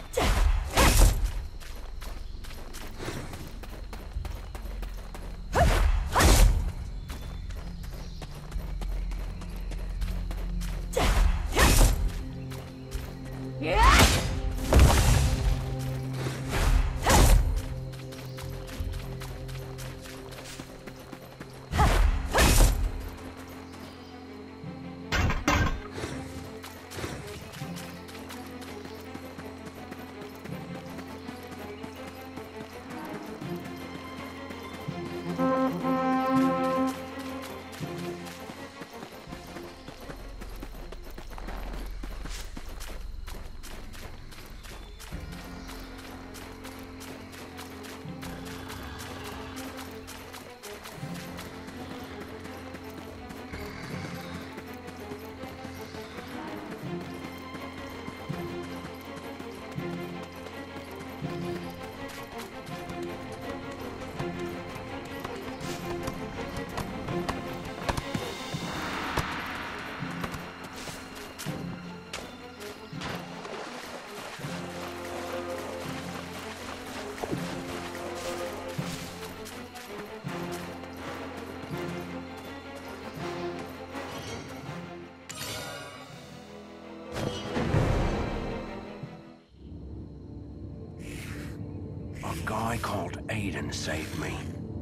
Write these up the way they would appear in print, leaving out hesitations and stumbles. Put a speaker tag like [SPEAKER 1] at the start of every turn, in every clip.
[SPEAKER 1] Guy called Aiden saved me.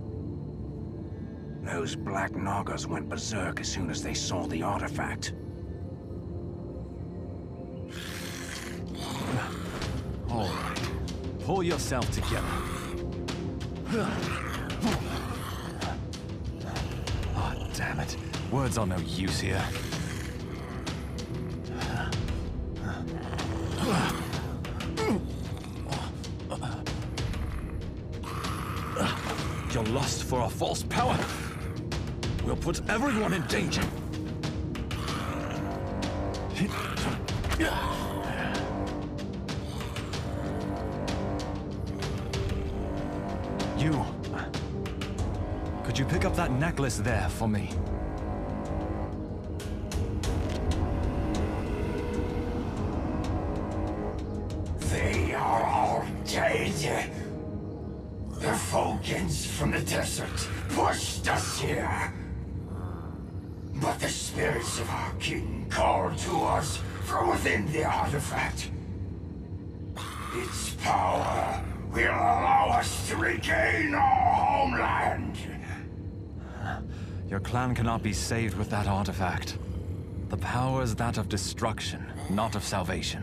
[SPEAKER 1] Those Black Nagas went berserk as soon as they saw the artifact.
[SPEAKER 2] All right. Pull yourself together. Oh, damn it. Words are no use here. Your lust for a false power will put everyone in danger. You... Could you pick up that necklace there for me?
[SPEAKER 3] They are all dead. The Vulcans from the desert pushed us here. But the spirits of our king called to us from within the artifact. Its power will allow us to regain our homeland.
[SPEAKER 2] Your clan cannot be saved with that artifact. The power is that of destruction, not of salvation.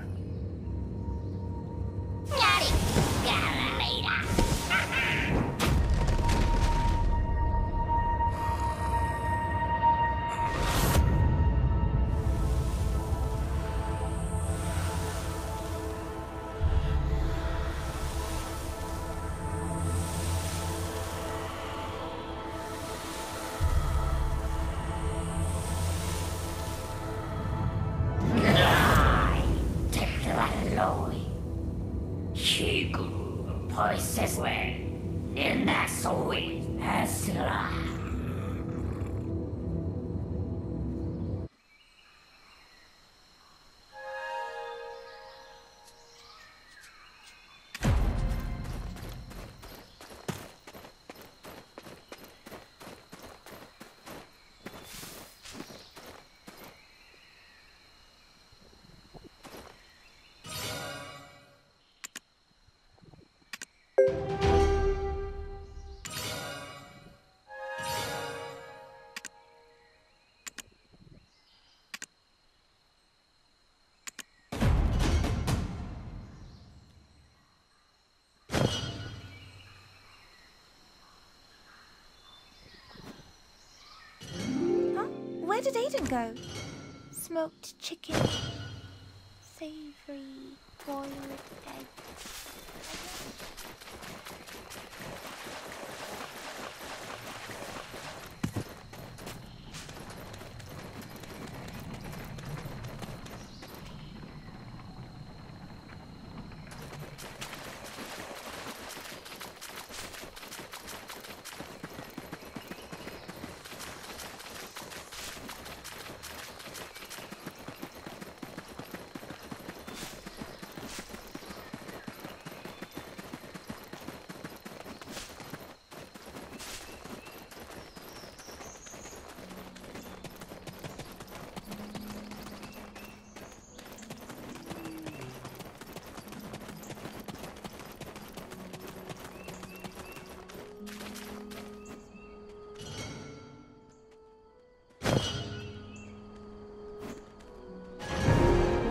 [SPEAKER 4] Where did Aiden go? Smoked chicken, savory, boiled egg.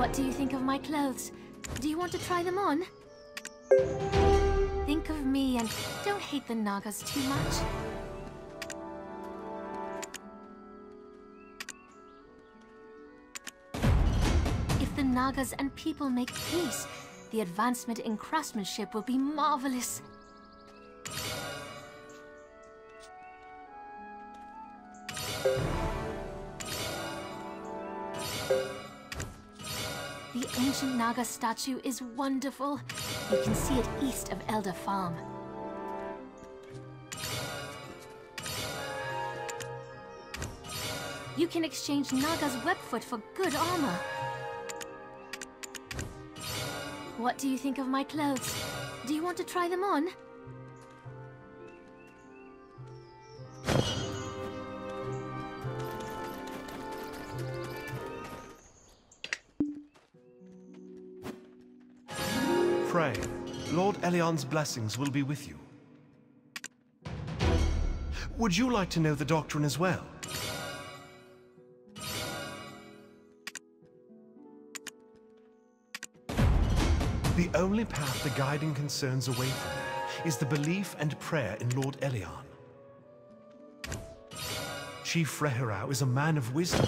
[SPEAKER 5] What do you think of my clothes? Do you want to try them on? Think of me and don't hate the Nagas too much. If the Nagas and people make peace, the advancement in craftsmanship will be marvelous. The ancient Naga statue is wonderful. You can see it east of Elder Farm. You can exchange Naga's webfoot for good armor. What do you think of my clothes? Do you want to try them on?
[SPEAKER 6] Pray, Lord Elion's blessings will be with you. Would you like to know the doctrine as well? The only path the guiding concerns away from you is the belief and prayer in Lord Elion. Chief Freherau is a man of wisdom.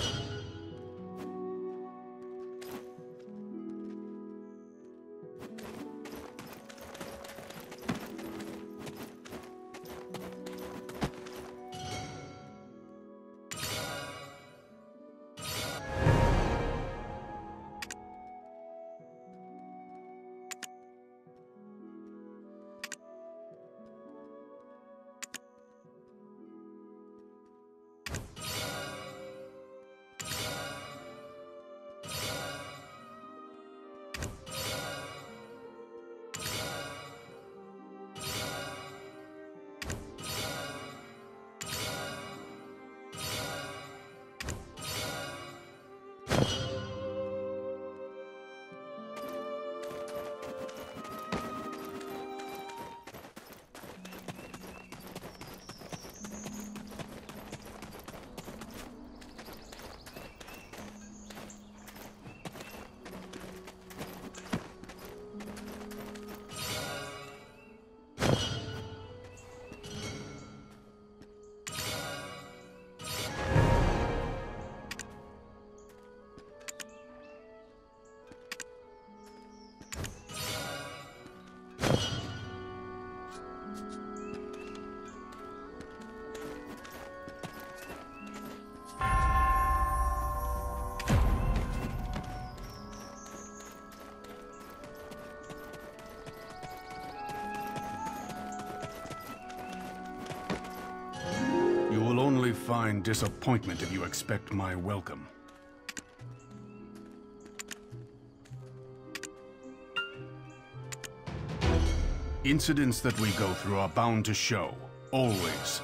[SPEAKER 1] You will only find disappointment if you expect my welcome. Incidents that we go through are bound to show, always.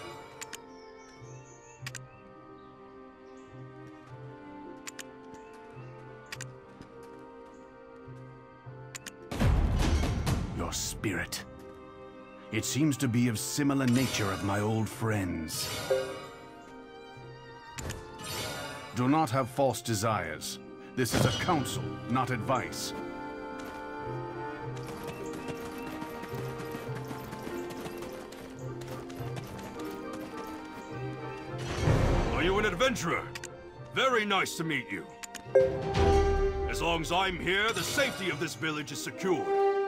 [SPEAKER 1] Your spirit. It seems to be of similar nature of my old friends. Do not have false desires. This is a counsel, not advice.
[SPEAKER 7] Are you an adventurer? Very nice to meet you. As long as I'm here, the safety of this village is secured.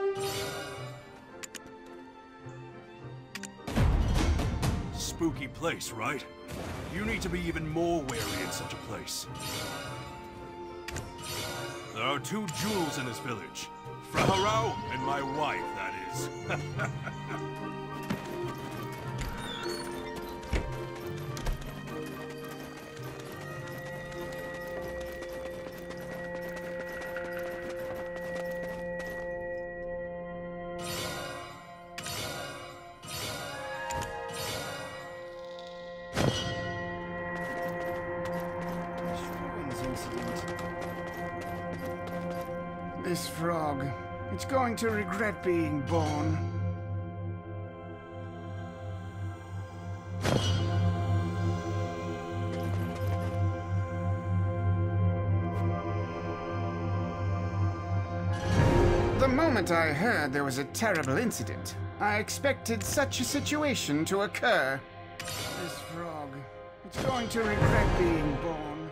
[SPEAKER 7] Spooky place, right? You need to be even more wary in such a place. There are two jewels in this village. Freherau and my wife, that is.
[SPEAKER 8] This frog, it's going to regret being born. The moment I heard there was a terrible incident, I expected such a situation to occur. This frog, it's going to regret being born.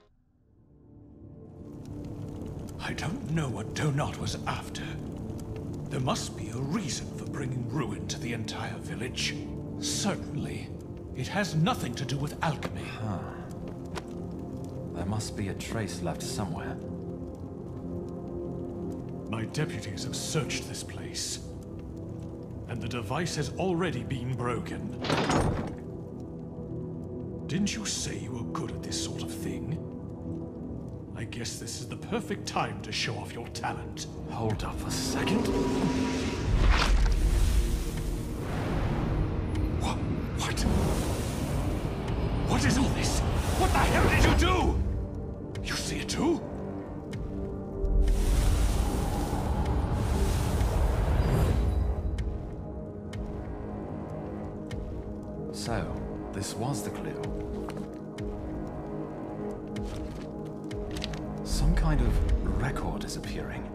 [SPEAKER 9] I don't know what Donut was after. There must be a reason for bringing ruin to the entire village. Certainly, it has nothing to do with alchemy.
[SPEAKER 2] There must be a trace left somewhere.
[SPEAKER 9] My deputies have searched this place, and the device has already been broken. Didn't you say you were good at this sort of thing? I guess this is the perfect time to show off your talent.
[SPEAKER 2] Hold up a second.
[SPEAKER 9] What? What is all this? What the hell did you do? You see it too?
[SPEAKER 2] So, this was the clue. Some kind of record is appearing.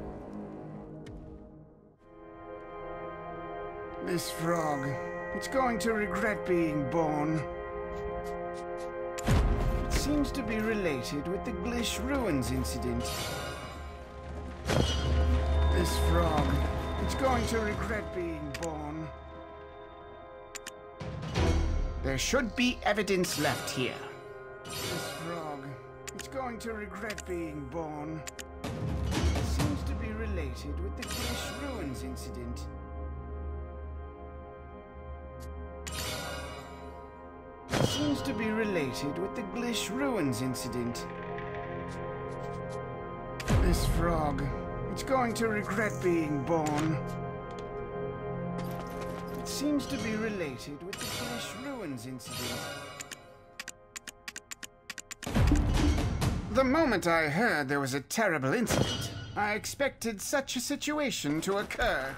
[SPEAKER 8] This frog, it's going to regret being born. It seems to be related with the Glish Ruins incident. This frog, it's going to regret being born. There should be evidence left here. This frog, it's going to regret being born. It seems to be related with the Glish Ruins incident. It seems to be related with the Glish Ruins incident. This frog, it's going to regret being born. It seems to be related with the Glish Ruins incident. The moment I heard there was a terrible incident, I expected such a situation to occur.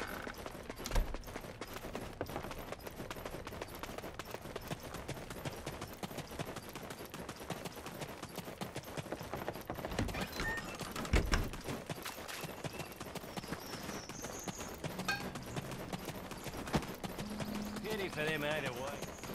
[SPEAKER 10] Pity for them either way.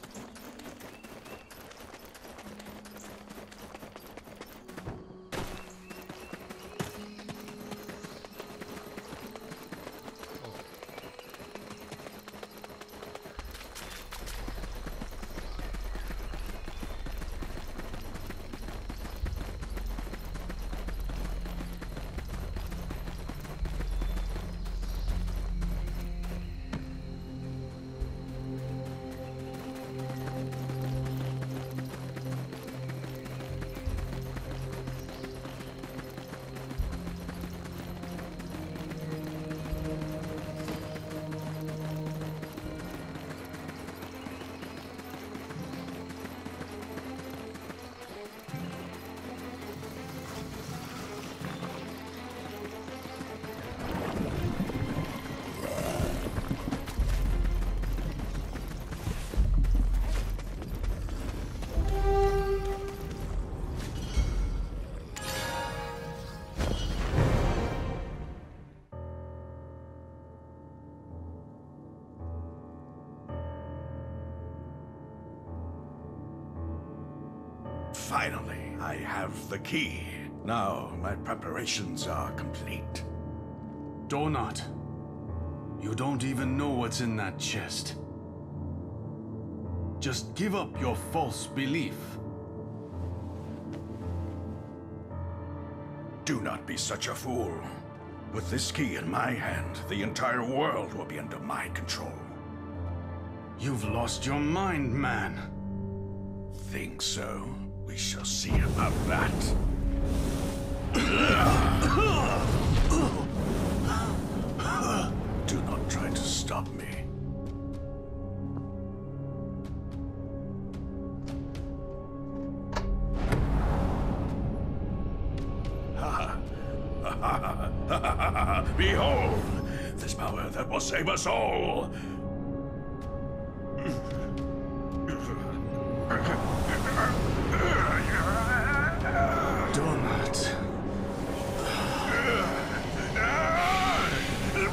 [SPEAKER 1] Finally, I have the key. Now, my preparations are complete.
[SPEAKER 7] Donut, you don't even know what's in that chest. Just give up your false belief.
[SPEAKER 1] Do not be such a fool. With this key in my hand, the entire world will be under my control.
[SPEAKER 7] You've lost your mind, man.
[SPEAKER 1] Think so? We shall see about that. Do not try to stop me. Behold, this power that will save us all.
[SPEAKER 7] Donut.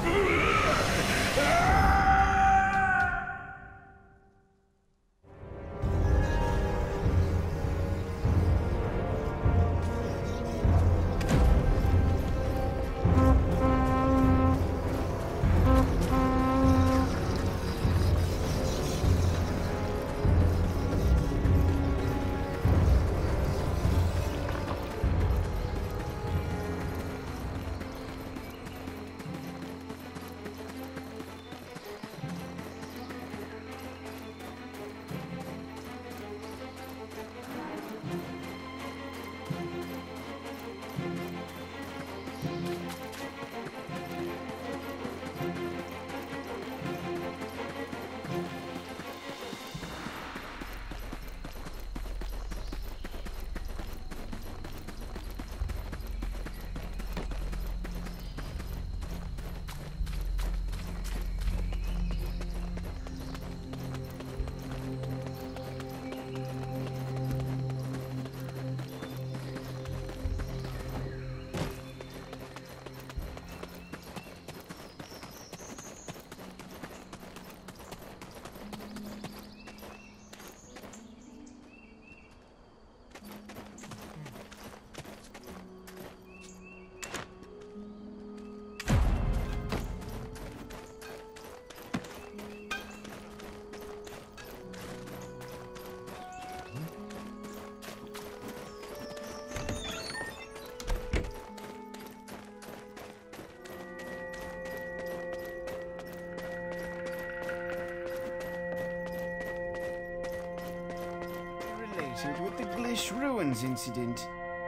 [SPEAKER 8] With the Glish Ruins incident.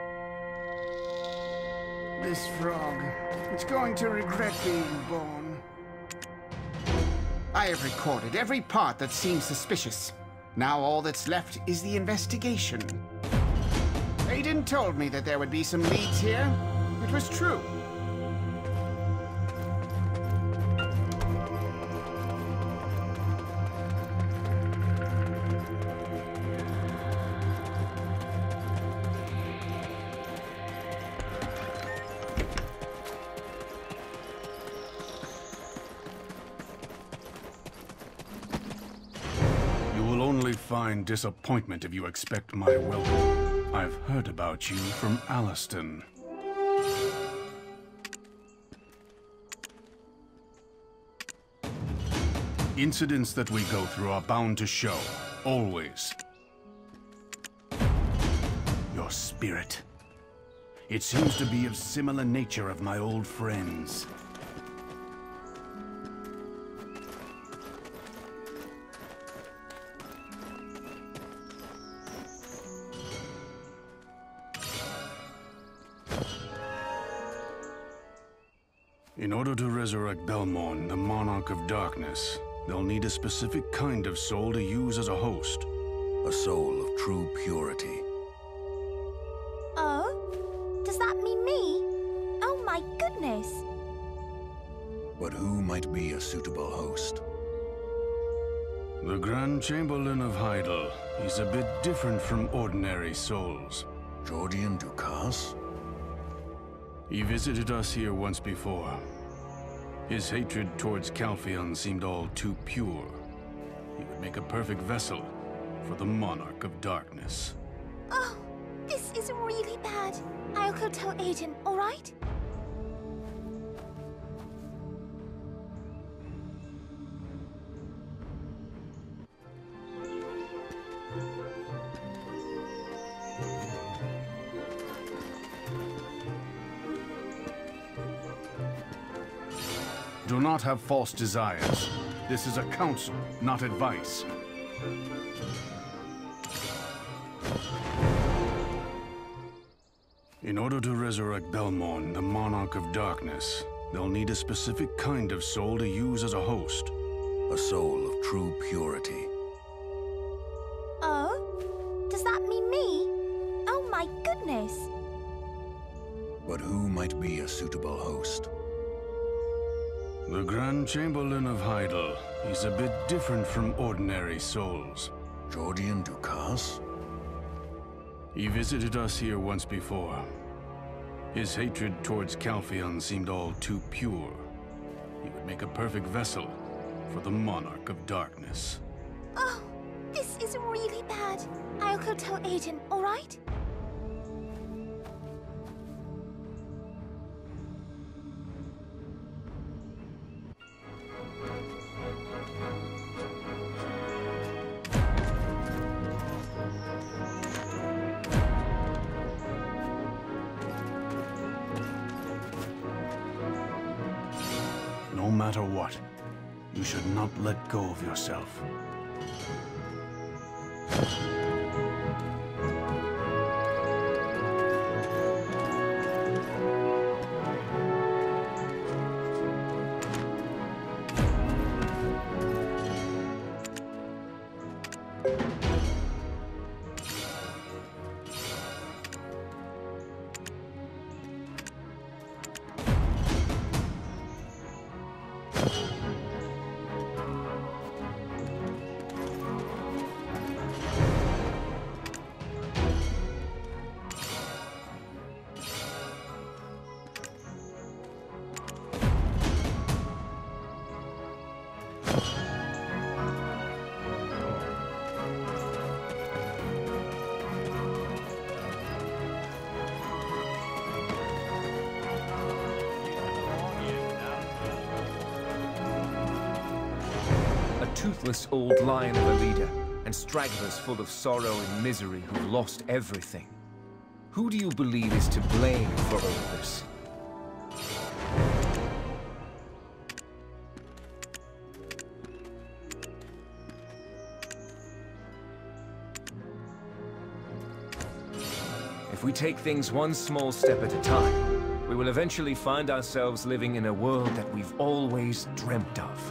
[SPEAKER 8] This frog, it's going to regret being born. I have recorded every part that seems suspicious. Now all that's left is the investigation. Aiden told me that there would be some leads here. It was true.
[SPEAKER 1] Find disappointment if you expect my welcome. I've heard about you from Alliston. Incidents that we go through are bound to show, always. Your spirit. It seems to be of similar nature of my old friends. In order to resurrect Belmorn, the Monarch of Darkness, they'll need a specific kind of soul to use as a host.
[SPEAKER 10] A soul of true purity.
[SPEAKER 4] Oh? Does that mean me? Oh my goodness!
[SPEAKER 10] But who might be a suitable host?
[SPEAKER 1] The Grand Chamberlain of Heidel. He's a bit different from ordinary souls.
[SPEAKER 10] Jordian Dukas?
[SPEAKER 1] He visited us here once before. His hatred towards Calpheon seemed all too pure. He would make a perfect vessel for the Monarch of Darkness.
[SPEAKER 4] Oh, this is really bad. I'll go tell Aiden, all right?
[SPEAKER 1] Do not have false desires. This is a counsel, not advice. In order to resurrect Belmorn, the Monarch of Darkness, they'll need a specific kind of soul to use as a host.
[SPEAKER 10] A soul of true purity.
[SPEAKER 4] Oh? Does that mean me? Oh my goodness!
[SPEAKER 10] But who might be a suitable host?
[SPEAKER 1] The Grand Chamberlain of Heidel. He's a bit different from ordinary souls.
[SPEAKER 10] Jordian Dukas?
[SPEAKER 1] He visited us here once before. His hatred towards Calpheon seemed all too pure. He would make a perfect vessel for the Monarch of Darkness.
[SPEAKER 4] Oh, this is really bad. I'll go tell Aiden, all right?
[SPEAKER 1] No matter what, you should not let go of yourself.
[SPEAKER 11] Toothless old lion of a leader, and stragglers full of sorrow and misery who've lost everything. Who do you believe is to blame for all this? If we take things one small step at a time, we will eventually find ourselves living in a world that we've always dreamt of.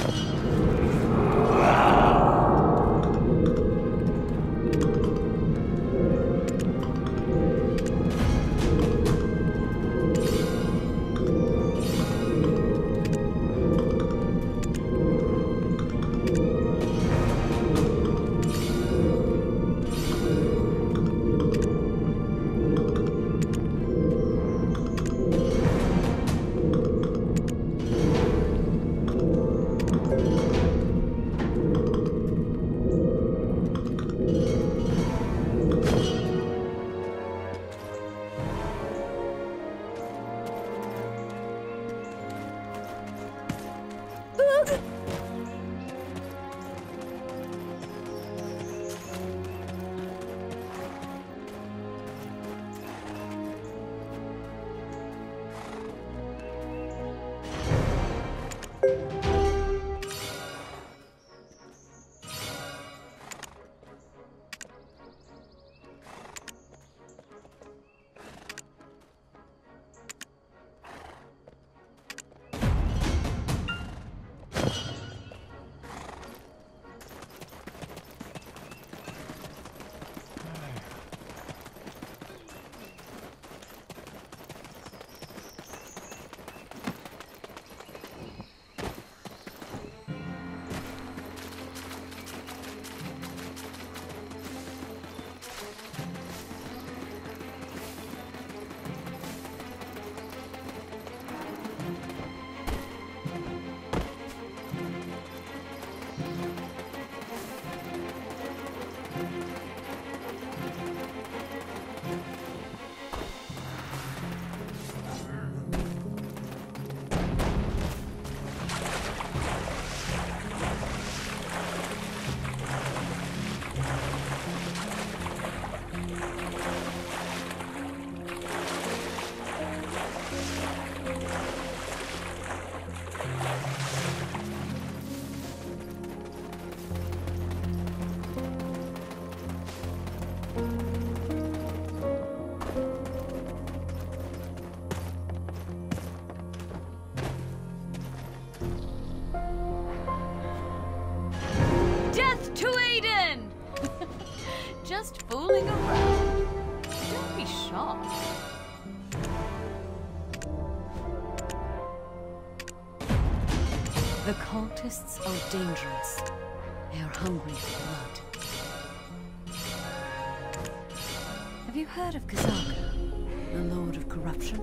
[SPEAKER 5] Just fooling around. Don't be shocked. The cultists are dangerous. They are hungry for blood. Have you heard of Kazaka, the Lord of Corruption?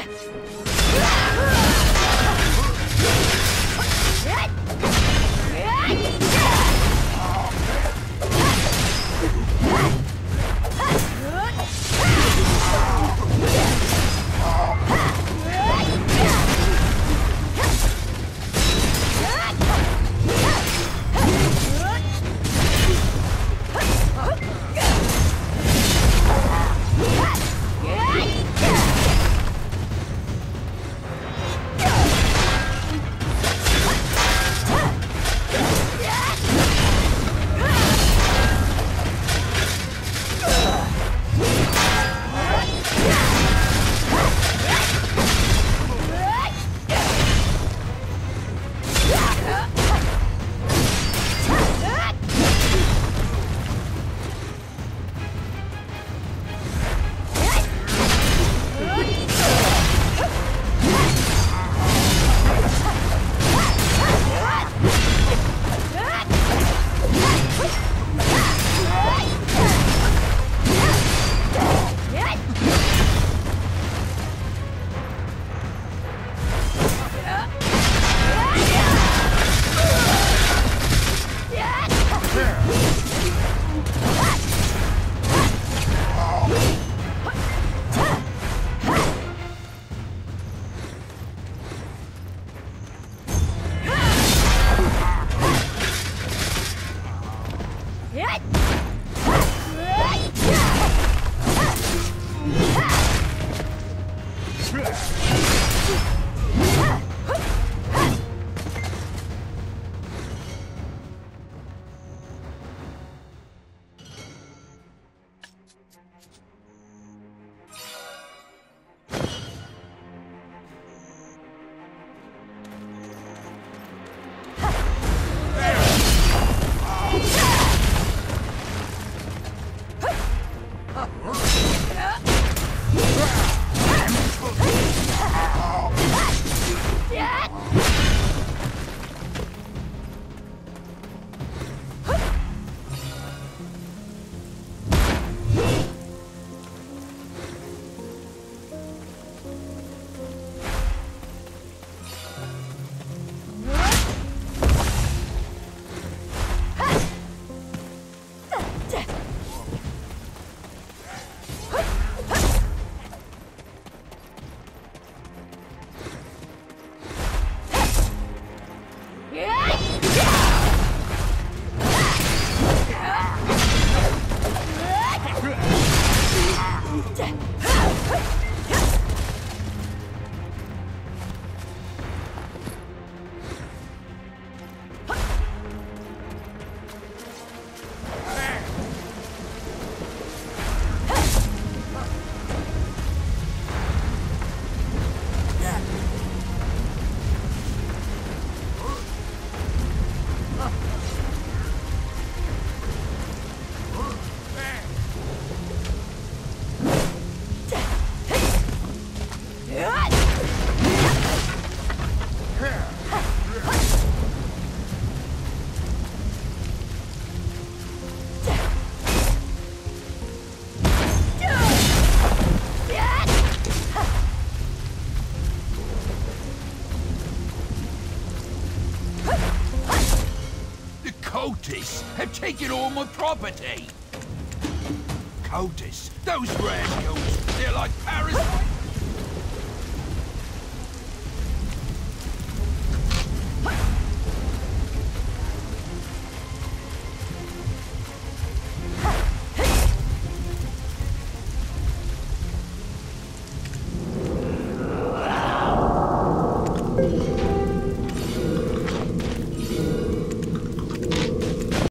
[SPEAKER 3] Cultists have taken all my property! Cultists? Those rascals! They're like parasites!